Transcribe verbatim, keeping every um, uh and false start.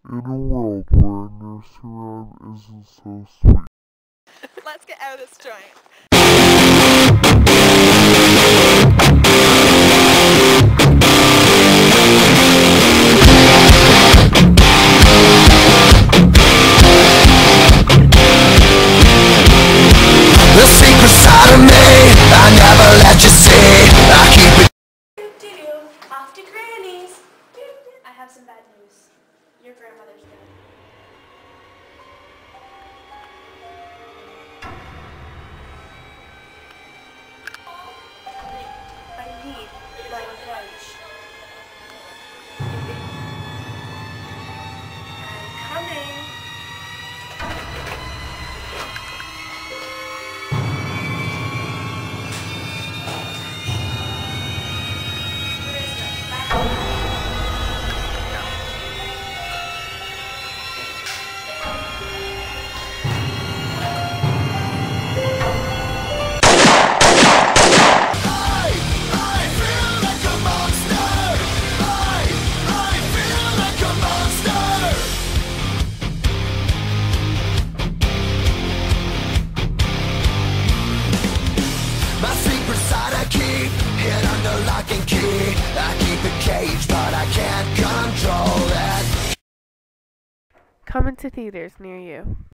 In a world where nursery rhyme isn't so sweet. Let's get out of this joint. The secret side of me, I never let you see. I keep it. Do-do-do, off to Granny's. I have some bad news. Your grandmother's dead. I need my revenge. I'm coming. Lock and key. I keep it caged, but I can't control it. Coming to theaters near you.